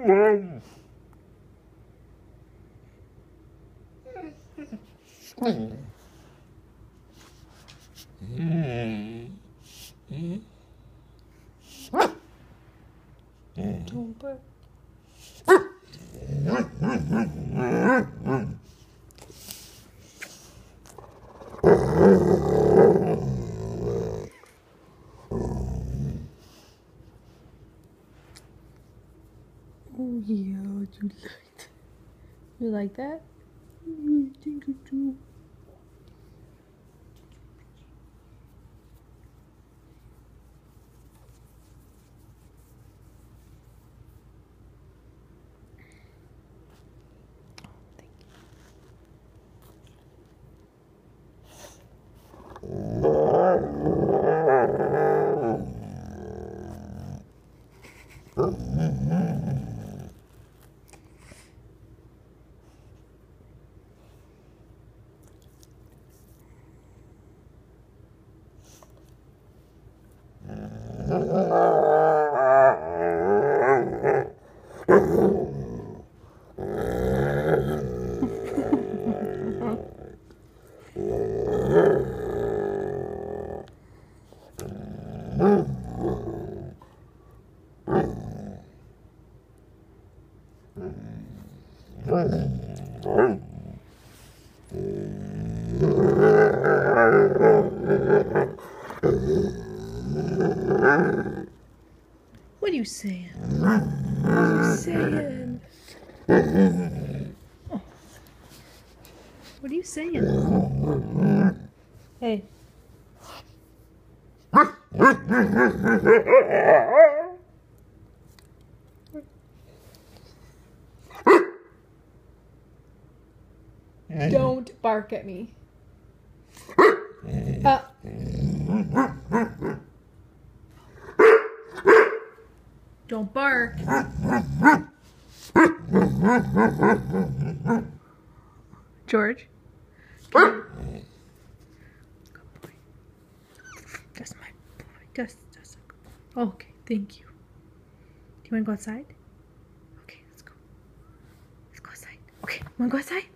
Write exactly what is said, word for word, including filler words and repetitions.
Don't bark. Oh yeah, you like that? You like that? Mm, I think you do. What are you saying? What are you saying? Oh. What are you saying? Hey. Don't bark at me. Uh. Don't bark. George. Good boy. That's my boy. That's, that's a good boy. Okay, thank you. Do you want to go outside? Okay, let's go. Let's go outside. Okay, want to go outside?